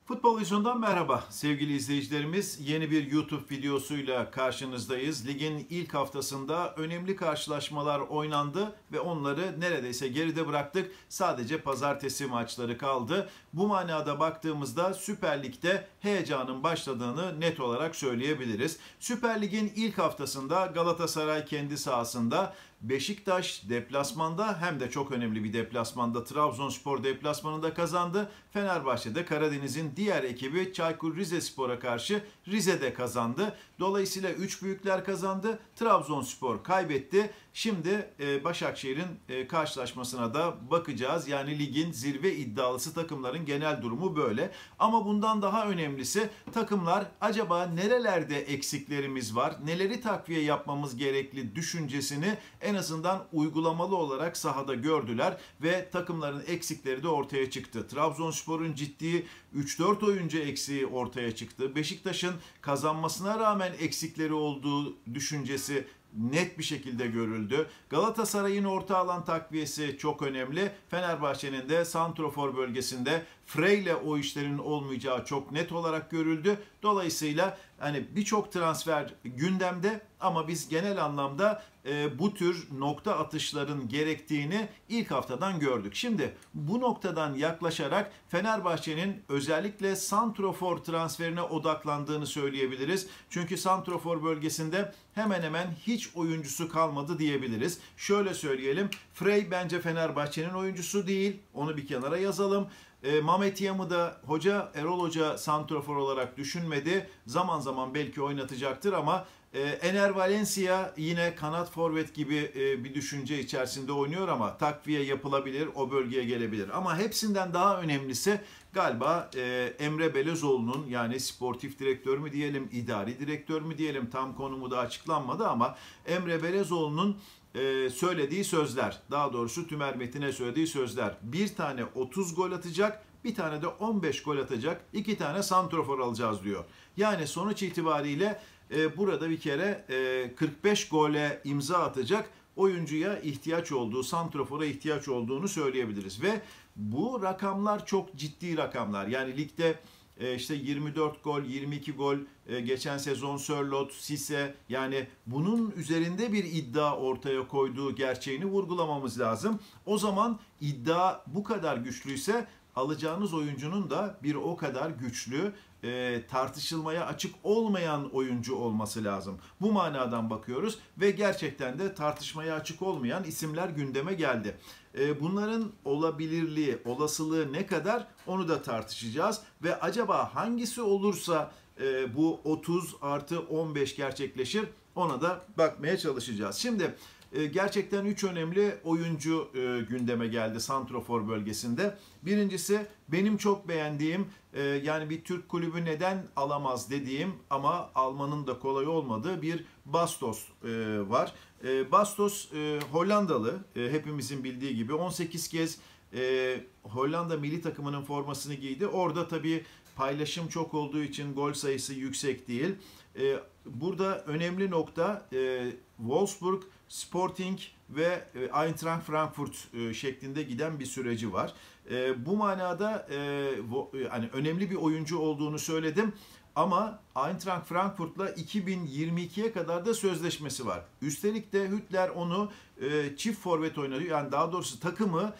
Futbol Vizyon'dan merhaba sevgili izleyicilerimiz. Yeni bir YouTube videosuyla karşınızdayız. Ligin ilk haftasında önemli karşılaşmalar oynandı ve onları neredeyse geride bıraktık. Sadece pazartesi maçları kaldı. Bu manada baktığımızda Süper Lig'de heyecanın başladığını net olarak söyleyebiliriz. Süper Lig'in ilk haftasında Galatasaray kendi sahasında, Beşiktaş deplasmanda hem de çok önemli bir deplasmanda Trabzonspor deplasmanında kazandı. Fenerbahçe'de Karadeniz'in diğer ekibi Çaykur Rizespor'a karşı Rize'de kazandı. Dolayısıyla 3 büyükler kazandı. Trabzonspor kaybetti. Şimdi Başakşehir'in karşılaşmasına da bakacağız. Yani ligin zirve iddialısı takımların genel durumu böyle. Ama bundan daha önemlisi takımlar acaba nerelerde eksiklerimiz var, neleri takviye yapmamız gerekli düşüncesini en azından uygulamalı olarak sahada gördüler ve takımların eksikleri de ortaya çıktı. Trabzonspor'un ciddi 3-4 oyuncu eksiği ortaya çıktı. Beşiktaş'ın kazanmasına rağmen eksikleri olduğu düşüncesi net bir şekilde görüldü. Galatasaray'ın orta alan takviyesi çok önemli. Fenerbahçe'nin de santrofor bölgesinde Frey ile o işlerin olmayacağı çok net olarak görüldü. Dolayısıyla hani birçok transfer gündemde ama biz genel anlamda bu tür nokta atışların gerektiğini ilk haftadan gördük. Şimdi bu noktadan yaklaşarak Fenerbahçe'nin özellikle santrofor transferine odaklandığını söyleyebiliriz. Çünkü santrofor bölgesinde hemen hemen hiç oyuncusu kalmadı diyebiliriz. Şöyle söyleyelim, Frey bence Fenerbahçe'nin oyuncusu değil. Onu bir kenara yazalım. Mehmet Yam'ı da Erol Hoca santrafor olarak düşünmedi. Zaman zaman belki oynatacaktır ama Ener Valencia yine kanat forvet gibi bir düşünce içerisinde oynuyor ama takviye yapılabilir, o bölgeye gelebilir. Ama hepsinden daha önemlisi galiba Emre Belözoğlu'nun, yani sportif direktör mü diyelim, idari direktör mü diyelim, tam konumu da açıklanmadı ama Emre Belözoğlu'nun söylediği sözler, daha doğrusu Tümer Metin'e söylediği sözler: bir tane 30 gol atacak, bir tane de 15 gol atacak, 2 tane santrofor alacağız diyor. Yani sonuç itibariyle burada bir kere 45 gole imza atacak oyuncuya ihtiyaç olduğu, santrofora ihtiyaç olduğunu söyleyebiliriz. Ve bu rakamlar çok ciddi rakamlar. Yani ligde işte 24 gol, 22 gol, geçen sezon Sörloth, Sisse, yani bunun üzerinde bir iddia ortaya koyduğu gerçeğini vurgulamamız lazım. O zaman iddia bu kadar güçlüyse alacağınız oyuncunun da bir o kadar güçlü, tartışılmaya açık olmayan oyuncu olması lazım. Bu manadan bakıyoruz ve gerçekten de tartışmaya açık olmayan isimler gündeme geldi. Bunların olabilirliği, olasılığı ne kadar, onu da tartışacağız ve acaba hangisi olursa bu 30 artı 15 gerçekleşir, ona da bakmaya çalışacağız. Şimdi gerçekten 3 önemli oyuncu gündeme geldi santrofor bölgesinde. Birincisi benim çok beğendiğim, yani bir Türk kulübü neden alamaz dediğim ama almanın da kolay olmadığı bir Bastos var. Bastos Hollandalı, hepimizin bildiği gibi 18 kez Hollanda milli takımının formasını giydi. Orada tabii paylaşım çok olduğu için gol sayısı yüksek değil. Burada önemli nokta Wolfsburg, Sporting ve Eintracht Frankfurt şeklinde giden bir süreci var. Bu manada hani önemli bir oyuncu olduğunu söyledim. Ama Eintracht Frankfurt'la 2022'ye kadar da sözleşmesi var. Üstelik de Hüttler onu çift forvet oynadı. Yani daha doğrusu takımı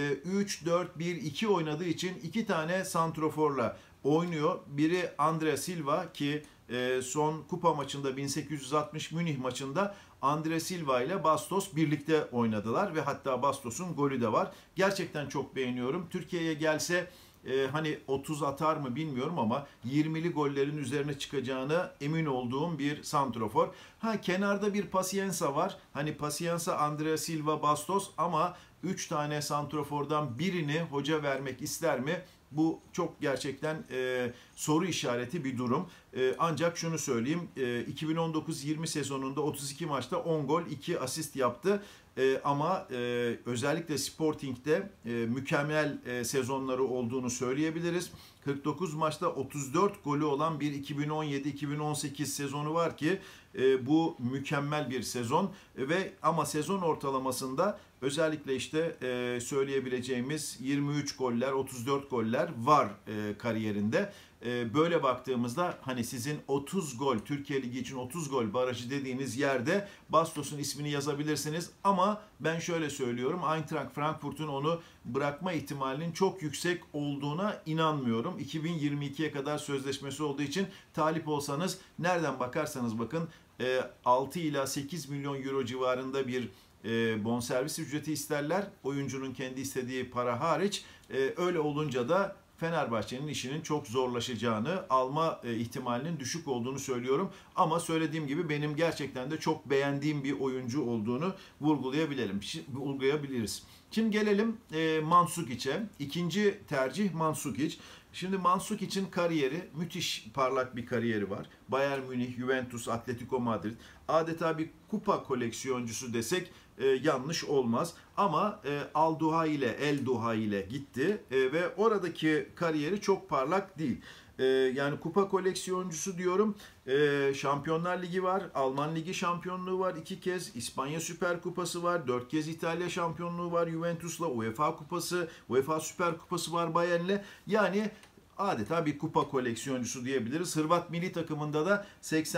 3-4-1-2 oynadığı için 2 tane santroforla oynuyor. Biri Andre Silva ki son kupa maçında 1860 Münih maçında Andre Silva ile Bastos birlikte oynadılar ve hatta Bastos'un golü de var. Gerçekten çok beğeniyorum. Türkiye'ye gelse hani 30 atar mı bilmiyorum ama 20'li gollerin üzerine çıkacağına emin olduğum bir santrofor. Kenarda bir Pacienza var. Hani Pacienza, Andre Silva, Bastos ama 3 tane santrofordan birini hoca vermek ister mi? Bu çok gerçekten soru işareti bir durum. Ancak şunu söyleyeyim, 2019-20 sezonunda 32 maçta 10 gol, 2 asist yaptı. Ama özellikle Sporting'de mükemmel sezonları olduğunu söyleyebiliriz. 49 maçta 34 golü olan bir 2017-2018 sezonu var ki bu mükemmel bir sezon ve ama sezon ortalamasında özellikle işte söyleyebileceğimiz 23 goller, 34 goller var kariyerinde. Böyle baktığımızda hani sizin 30 gol, Türkiye Ligi için 30 gol barajı dediğiniz yerde Bastos'un ismini yazabilirsiniz. Ama ben şöyle söylüyorum, Eintracht Frankfurt'un onu bırakma ihtimalinin çok yüksek olduğuna inanmıyorum. 2022'ye kadar sözleşmesi olduğu için talip olsanız nereden bakarsanız bakın 6 ila 8 milyon euro civarında bir bonservis ücreti isterler. Oyuncunun kendi istediği para hariç. Öyle olunca da Fenerbahçe'nin işinin çok zorlaşacağını, alma ihtimalinin düşük olduğunu söylüyorum. Ama söylediğim gibi benim gerçekten de çok beğendiğim bir oyuncu olduğunu vurgulayabiliriz. Şimdi gelelim Mandzukic'e. İkinci tercih Mandzukic. Şimdi Mandzukic'in kariyeri, müthiş parlak bir kariyeri var. Bayern Münih, Juventus, Atletico Madrid. Adeta bir kupa koleksiyoncusu desek yanlış olmaz. Ama Al Duhail ile El Duhail ile gitti ve oradaki kariyeri çok parlak değil. Yani kupa koleksiyoncusu diyorum. Şampiyonlar Ligi var, Alman Ligi şampiyonluğu var 2 kez, İspanya Süper Kupası var, 4 kez İtalya şampiyonluğu var Juventus'la, UEFA Kupası, UEFA Süper Kupası var Bayern'le. Yani adeta bir kupa koleksiyoncusu diyebiliriz. Hırvat milli takımında da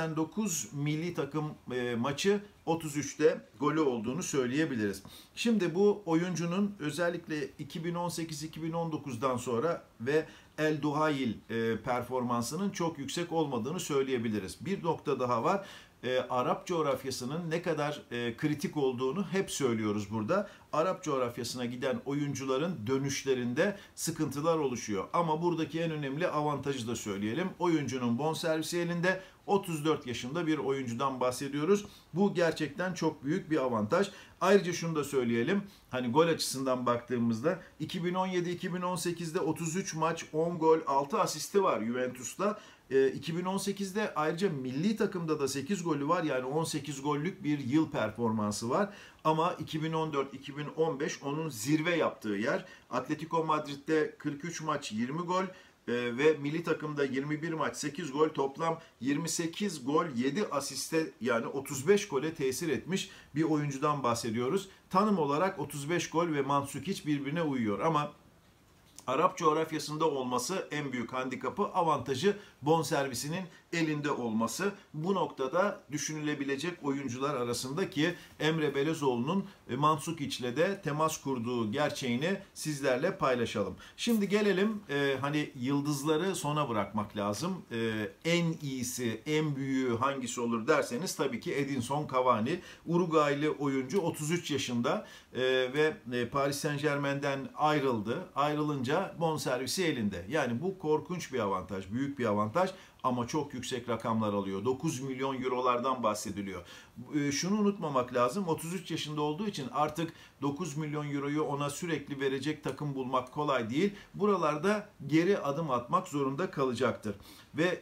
89 milli takım maçı 33'te golü olduğunu söyleyebiliriz. Şimdi bu oyuncunun özellikle 2018-2019'dan sonra ve El Duhail performansının çok yüksek olmadığını söyleyebiliriz. Bir nokta daha var. Arap coğrafyasının ne kadar kritik olduğunu hep söylüyoruz burada. Arap coğrafyasına giden oyuncuların dönüşlerinde sıkıntılar oluşuyor. Ama buradaki en önemli avantajı da söyleyelim. Oyuncunun bonservisi elinde, 34 yaşında bir oyuncudan bahsediyoruz. Bu gerçekten çok büyük bir avantaj. Ayrıca şunu da söyleyelim. Hani gol açısından baktığımızda 2017-2018'de 33 maç, 10 gol, 6 asisti var Juventus'ta. 2018'de ayrıca milli takımda da 8 golü var. Yani 18 gollük bir yıl performansı var. Ama 2014-2015 onun zirve yaptığı yer. Atletico Madrid'de 43 maç 20 gol ve milli takımda 21 maç 8 gol, toplam 28 gol 7 asiste, yani 35 gole tesir etmiş bir oyuncudan bahsediyoruz. Tanım olarak 35 gol ve Mandzukic birbirine uyuyor ama Arap coğrafyasında olması en büyük handikapı, avantajı bonservisinin elinde olması. Bu noktada düşünülebilecek oyuncular arasında ki Emre Belezoğlu'nun Mandzukic'le de temas kurduğu gerçeğini sizlerle paylaşalım. Şimdi gelelim hani yıldızları sona bırakmak lazım. En iyisi, en büyüğü hangisi olur derseniz tabii ki Edinson Cavani. Uruguaylı oyuncu 33 yaşında ve Paris Saint-Germain'den ayrıldı. Ayrılınca bonservisi elinde. Yani bu korkunç bir avantaj, büyük bir avantaj ama çok yüksek rakamlar alıyor. 9 milyon eurolardan bahsediliyor. Şunu unutmamak lazım. 33 yaşında olduğu için artık 9 milyon euroyu ona sürekli verecek takım bulmak kolay değil. Buralarda geri adım atmak zorunda kalacaktır. Ve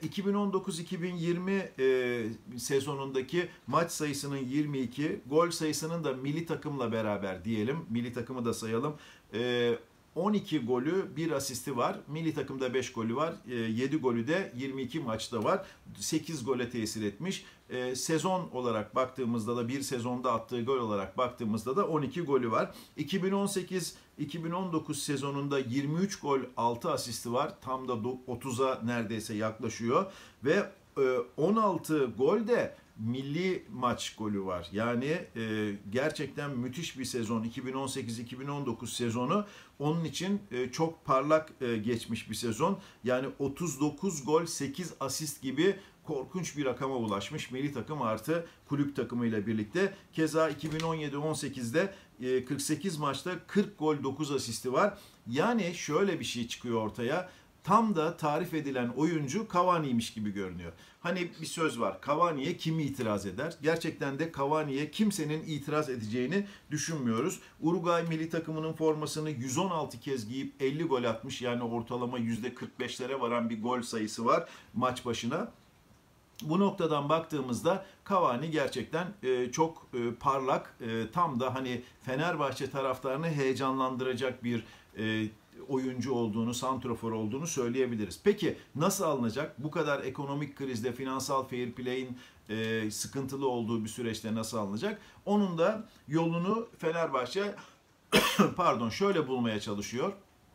2019-2020 sezonundaki maç sayısının 22, gol sayısının da milli takımla beraber diyelim, milli takımı da sayalım, 12 golü, 1 asisti var. Milli takımda 5 golü var. 7 golü de 22 maçta var. 8 gole tesir etmiş. Sezon olarak baktığımızda da, bir sezonda attığı gol olarak baktığımızda da 12 golü var. 2018-2019 sezonunda 23 gol, 6 asisti var. Tam da 30'a neredeyse yaklaşıyor. Ve 16 gol de milli maç golü var. Yani gerçekten müthiş bir sezon. 2018-2019 sezonu onun için çok parlak geçmiş bir sezon. Yani 39 gol, 8 asist gibi korkunç bir rakama ulaşmış milli takım artı kulüp takımıyla birlikte. Keza 2017-18'de 48 maçta 40 gol, 9 asisti var. Yani şöyle bir şey çıkıyor ortaya. Tam da tarif edilen oyuncu Cavani'ymiş gibi görünüyor. Hani bir söz var, Cavani'ye kim itiraz eder? Gerçekten de Cavani'ye kimsenin itiraz edeceğini düşünmüyoruz. Uruguay milli takımının formasını 116 kez giyip 50 gol atmış. Yani ortalama %45'lere varan bir gol sayısı var maç başına. Bu noktadan baktığımızda Cavani gerçekten çok parlak, tam da hani Fenerbahçe taraftarını heyecanlandıracak bir oyuncu olduğunu, santrafor olduğunu söyleyebiliriz. Peki nasıl alınacak? Bu kadar ekonomik krizde, finansal fair play'in sıkıntılı olduğu bir süreçte nasıl alınacak? Onun da yolunu Fenerbahçe pardon, şöyle bulmaya çalışıyor.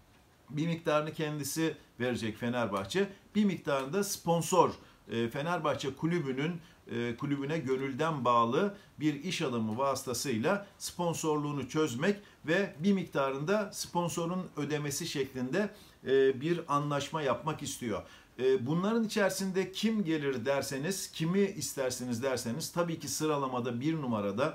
Bir miktarını kendisi verecek Fenerbahçe. Bir miktarını da sponsor, Fenerbahçe kulübüne gönülden bağlı bir iş adamı vasıtasıyla sponsorluğunu çözmek ve bir miktarında sponsorun ödemesi şeklinde bir anlaşma yapmak istiyor. Bunların içerisinde kim gelir derseniz, kimi istersiniz derseniz, tabii ki sıralamada bir numarada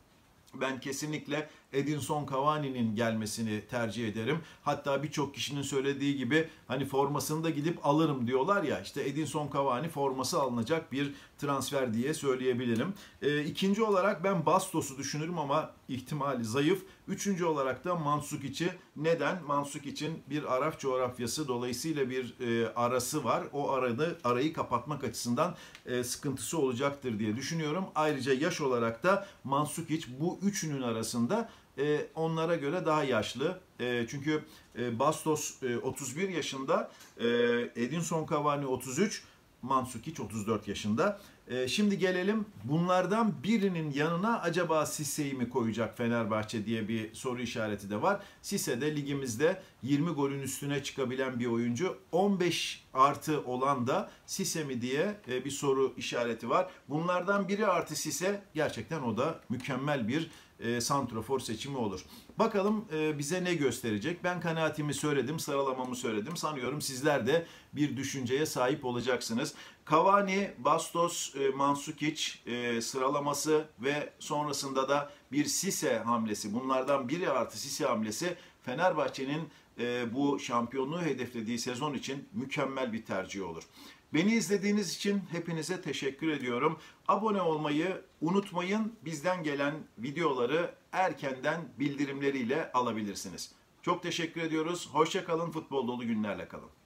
ben kesinlikle Edinson Cavani'nin gelmesini tercih ederim. Hatta birçok kişinin söylediği gibi hani formasını da gidip alırım diyorlar ya, işte Edinson Cavani forması alınacak bir transfer diye söyleyebilirim. İkinci olarak ben Bastos'u düşünürüm ama ihtimali zayıf. Üçüncü olarak da Mandzukic'i. Neden? Mandzukic'in bir Arap coğrafyası dolayısıyla bir arası var. O arayı kapatmak açısından sıkıntısı olacaktır diye düşünüyorum. Ayrıca yaş olarak da Mandzukic bu üçünün arasında onlara göre daha yaşlı. Çünkü Bastos 31 yaşında, Edinson Cavani 33, Mandzukic 34 yaşında. Şimdi gelelim bunlardan birinin yanına acaba Sisse'yi mi koyacak Fenerbahçe diye bir soru işareti de var. Sisse de ligimizde 20 golün üstüne çıkabilen bir oyuncu. 15 artı olan da Sisse mi diye bir soru işareti var. Bunlardan biri artı Sisse, gerçekten o da mükemmel bir santrafor seçimi olur. Bakalım bize ne gösterecek? Ben kanaatimi söyledim, sıralamamı söyledim. Sanıyorum sizler de bir düşünceye sahip olacaksınız. Cavani, Bastos, Mandzukic sıralaması ve sonrasında da bir Sisse hamlesi. Bunlardan biri artı Sisse hamlesi Fenerbahçe'nin bu şampiyonluğu hedeflediği sezon için mükemmel bir tercih olur. Beni izlediğiniz için hepinize teşekkür ediyorum. Abone olmayı unutmayın. Bizden gelen videoları erkenden bildirimleriyle alabilirsiniz. Çok teşekkür ediyoruz. Hoşça kalın, futbol dolu günlerle kalın.